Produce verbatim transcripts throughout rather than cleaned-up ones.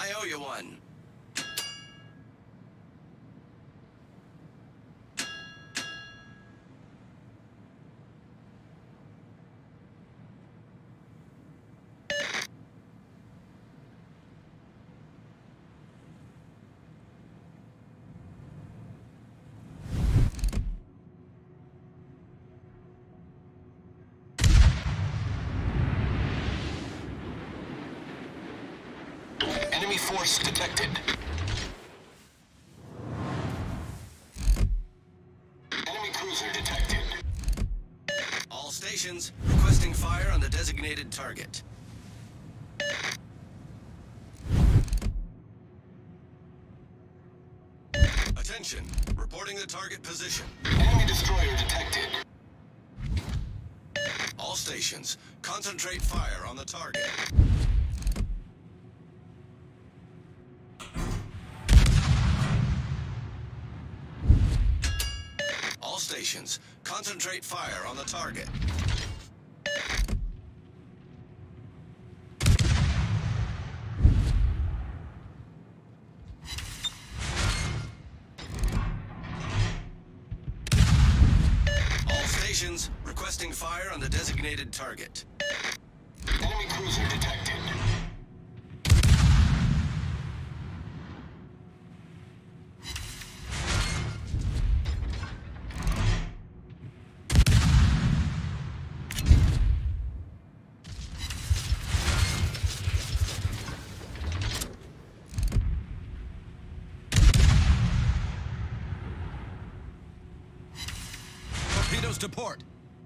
I owe you one. Enemy force detected. Enemy cruiser detected. All stations requesting fire on the designated target. Attention, reporting the target position. Enemy destroyer detected. All stations, concentrate fire on the target. All stations, concentrate fire on the target. All stations, requesting fire on the designated target. Enemy cruiser detected. Torpedoes to port.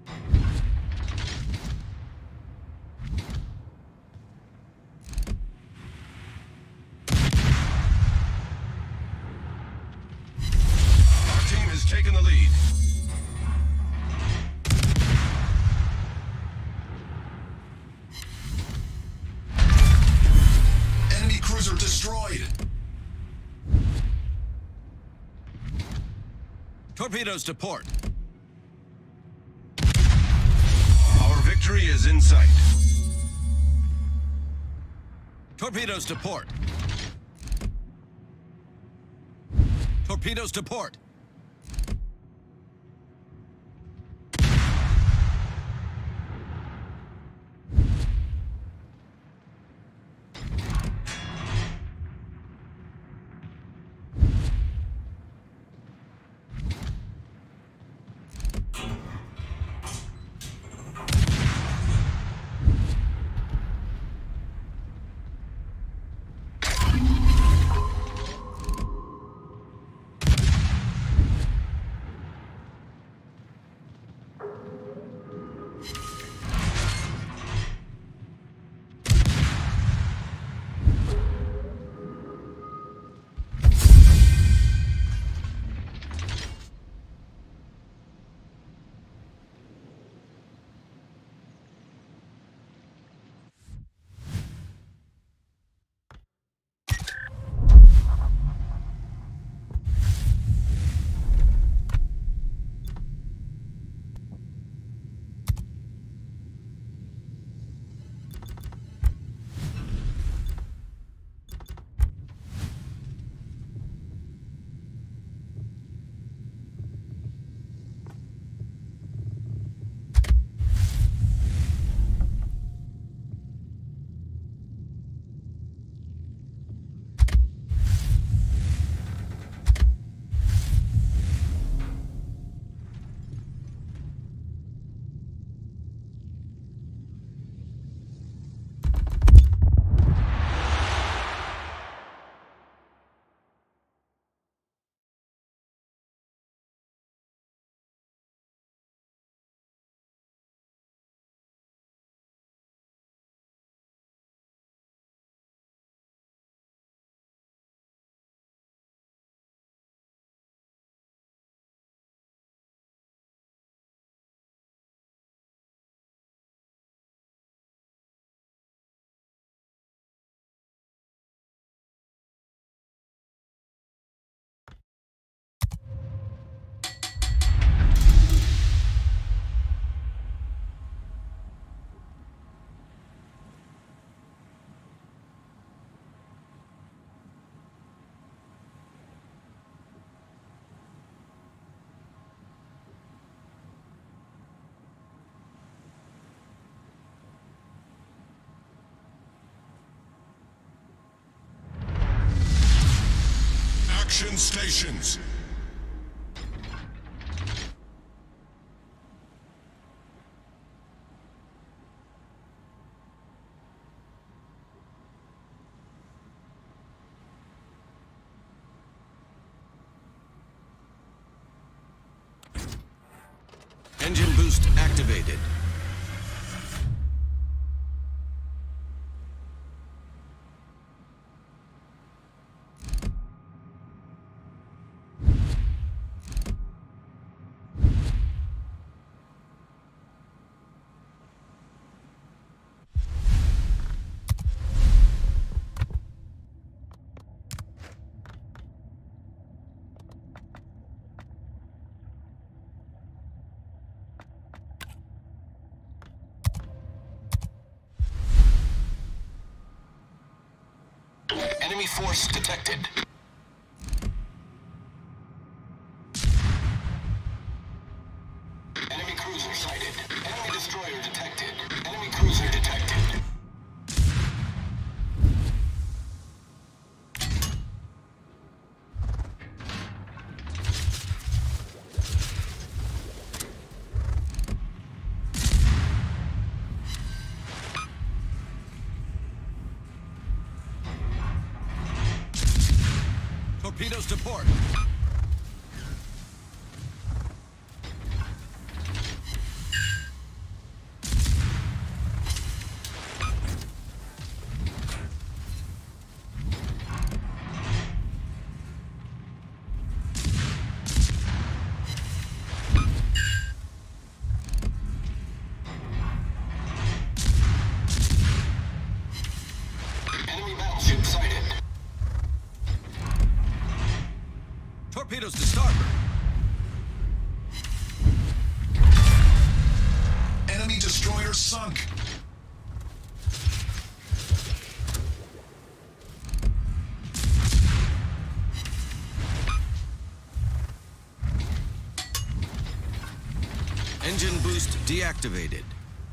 Our team has taken the lead. Enemy cruiser destroyed. Torpedoes to port. Victory is in sight. Torpedoes to port. Torpedoes to port. Extraction stations. Engine boost activated. Enemy force detected. Enemy cruiser sighted. Enemy destroyer detected. Enemy cruiser detected. Torpedoes to port. Enemy battleship sighted. Torpedoes to starboard. Enemy destroyer sunk. Engine boost deactivated.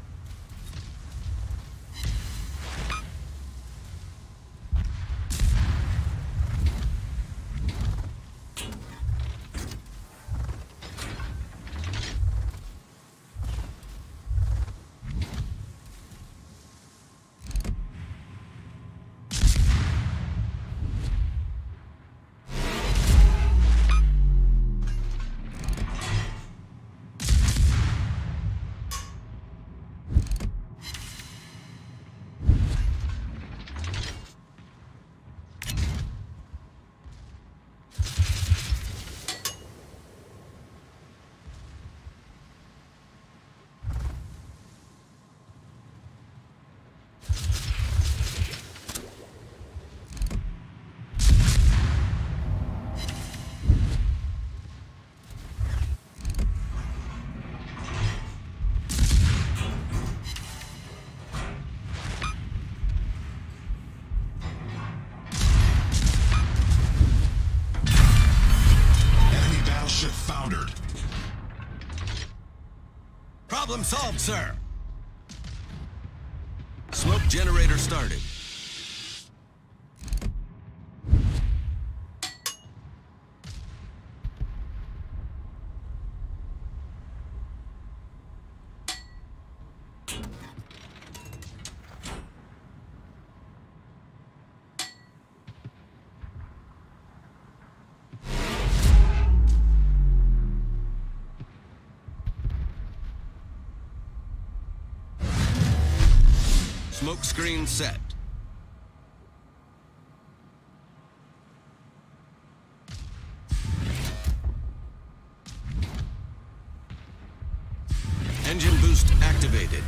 Enemy battleship foundered. Problem solved, sir. Smoke generator started. Smoke screen set. Engine boost activated.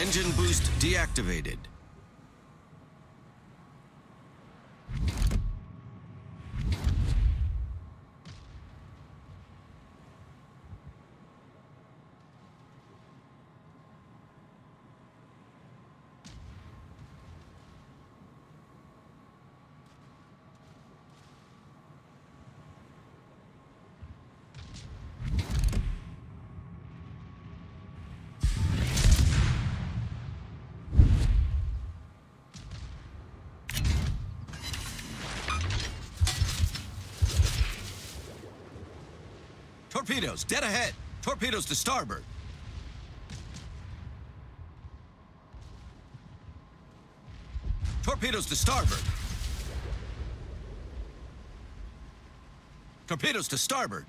Engine boost deactivated. Torpedoes, dead ahead. Torpedoes to starboard. Torpedoes to starboard. Torpedoes to starboard.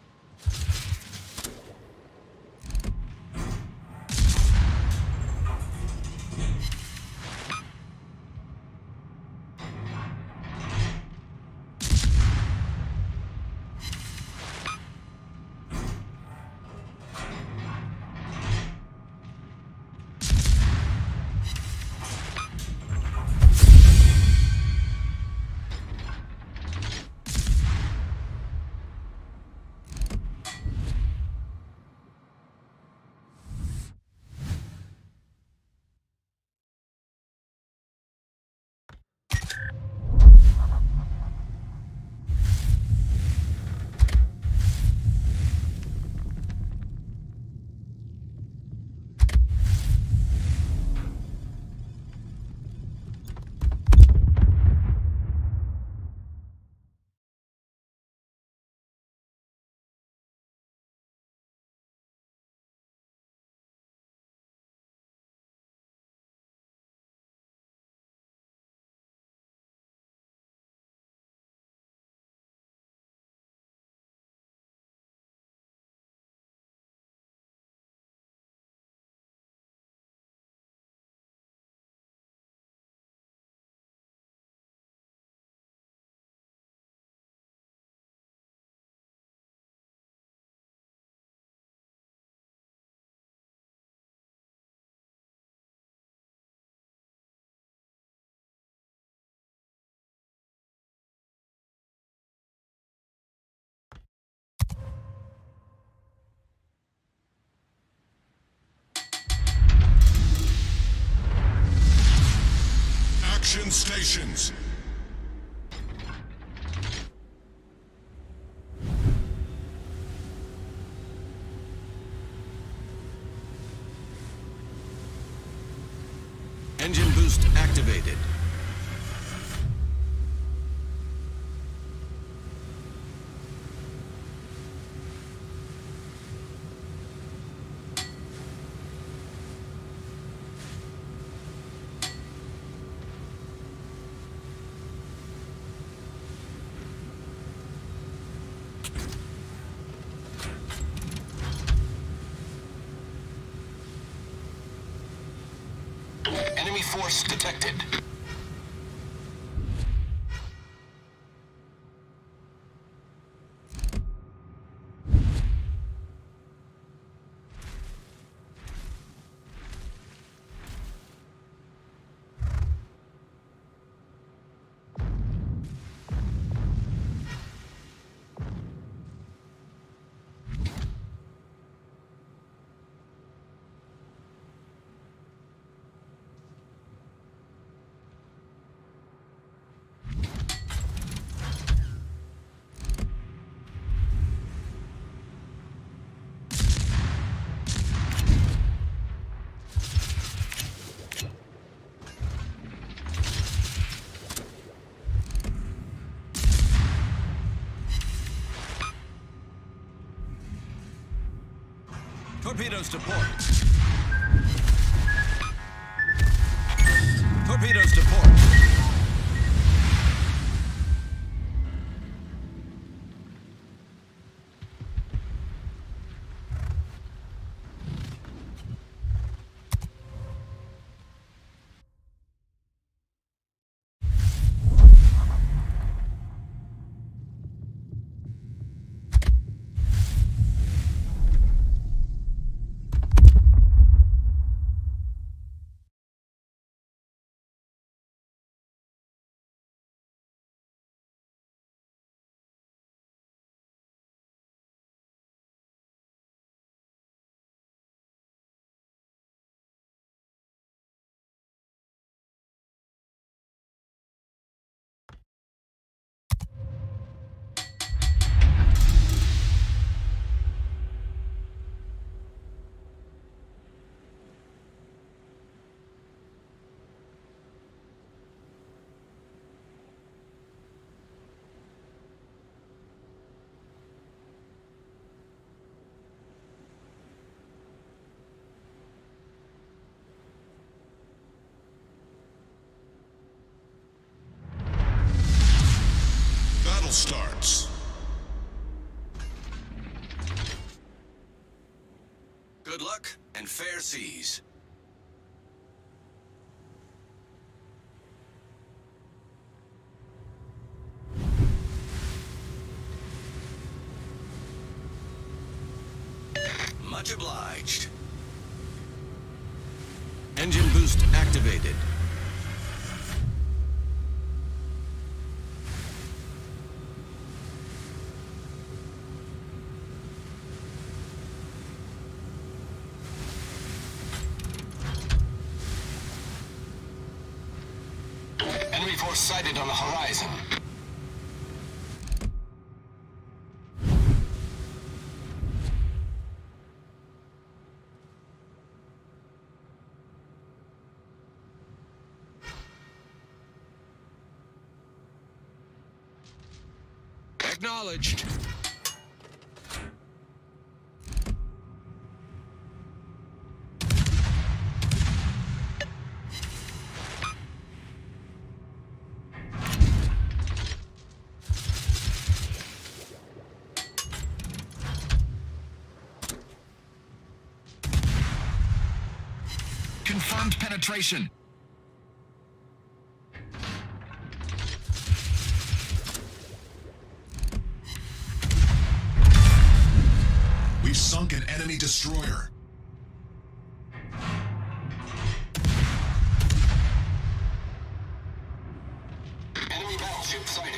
Action stations. Engine boost activated. Enemy force detected. Torpedoes to port. Torpedoes to port. battle starts. Good luck and fair seas. Much obliged. Engine boost activated. Enemy force sighted on the horizon. Acknowledged. Confirmed penetration. We've sunk an enemy destroyer. Enemy battleship sighted.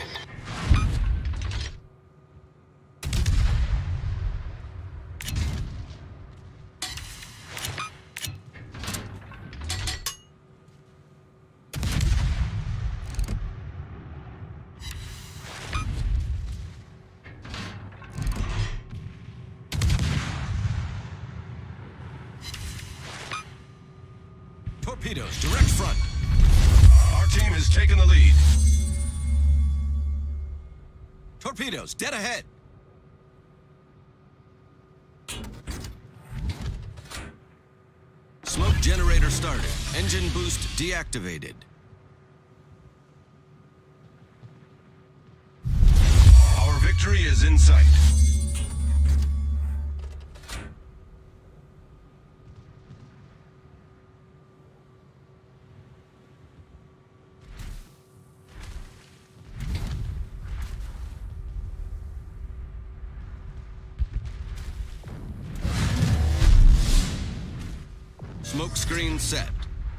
Torpedoes, direct front. Our team has taken the lead. Torpedoes, dead ahead. Smoke generator started. Engine boost deactivated. Our victory is in sight. Smoke screen set.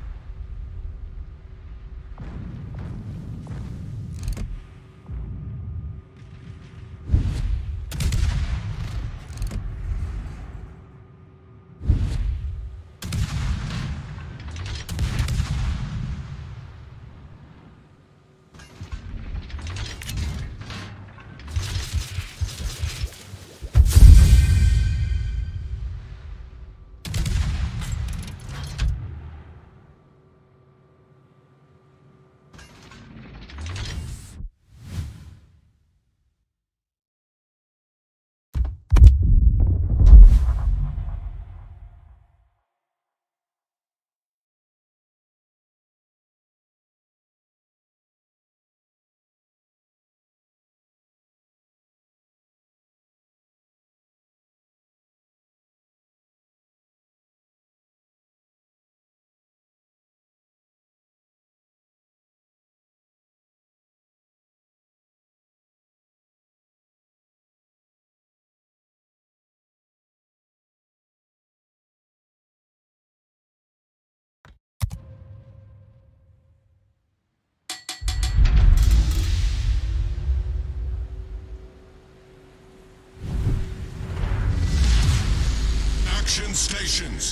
Action stations.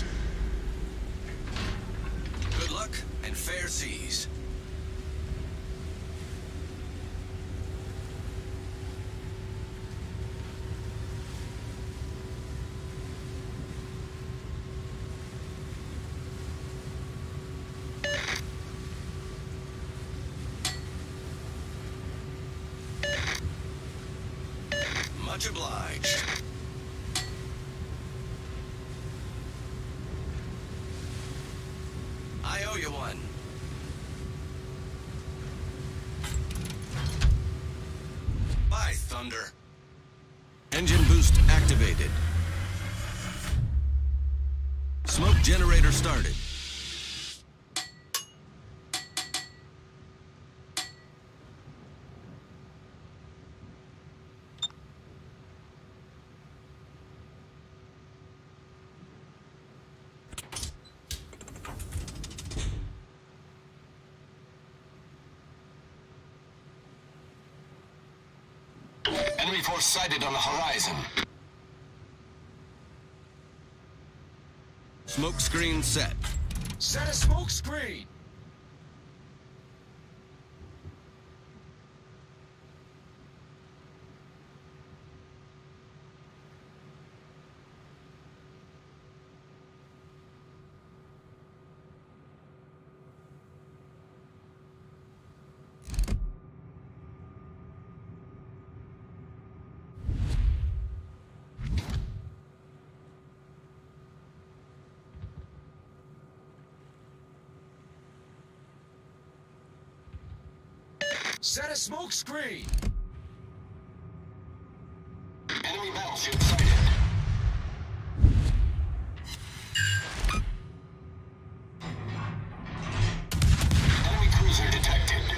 Good luck and fair seas. Much obliged. I owe you one. thunder. Engine boost activated. Smoke generator started. Enemy force sighted on the horizon. Smoke screen set. Set a smoke screen. Set a smoke screen. Enemy battleship sighted. Enemy cruiser detected.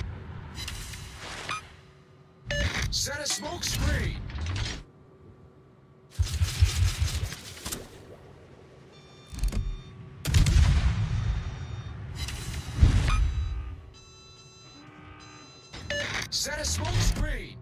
Set a smoke screen. Set a smoke screen.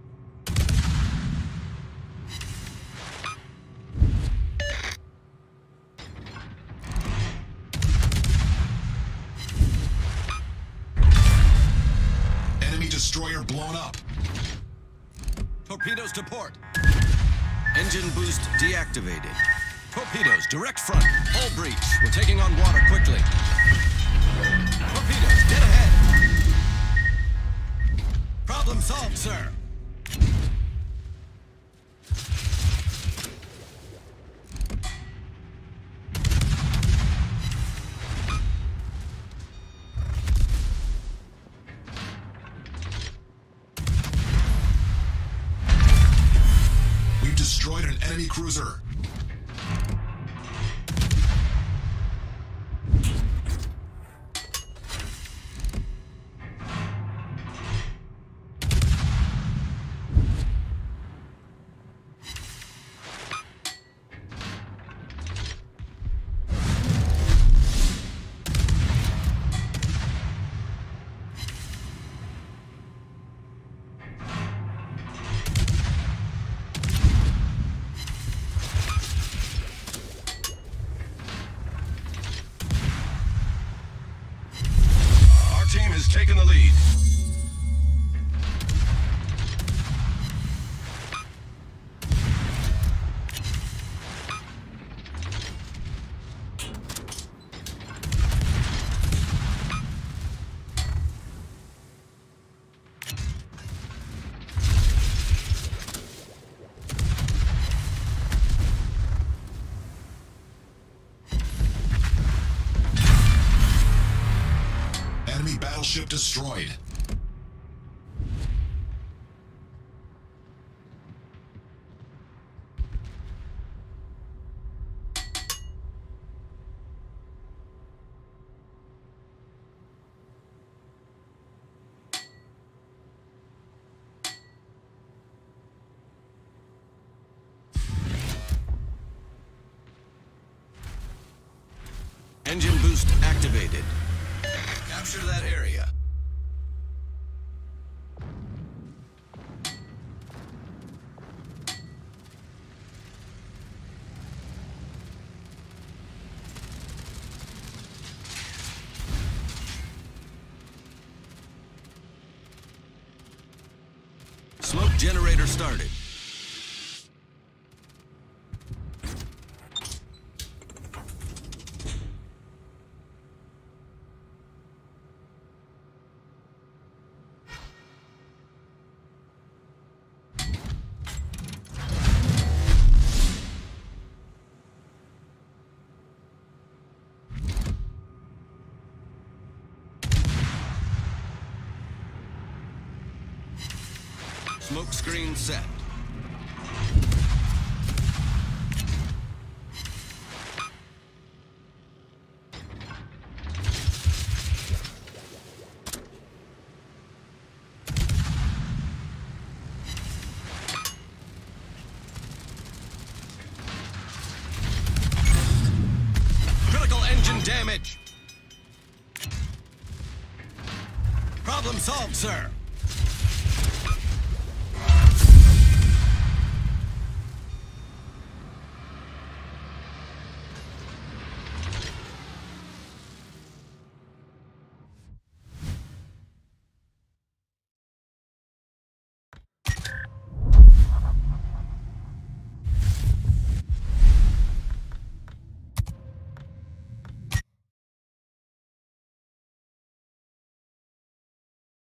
Enemy destroyer blown up. Torpedoes to port. Engine boost deactivated. Torpedoes direct front. Hull breach. We're taking on water quickly. Torpedoes dead ahead. Problem solved, sir. We've destroyed an enemy cruiser. Team has taken the lead. Enemy battleship destroyed. Engine boost activated. Capture that area. Smoke generator started. Smoke screen set. damage. Problem solved, sir.